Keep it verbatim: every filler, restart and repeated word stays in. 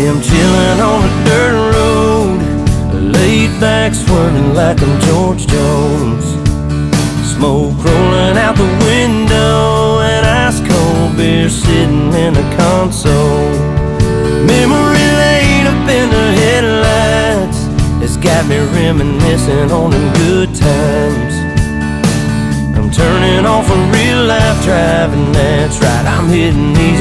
I'm chilling on a dirt road, laid back swerving like I'm George Jones. Smoke rolling out the window and ice cold beer sitting in the console. Memory laid up in the headlights has got me reminiscing on them good times. I'm turning off a real life driving, that's right, I'm hitting these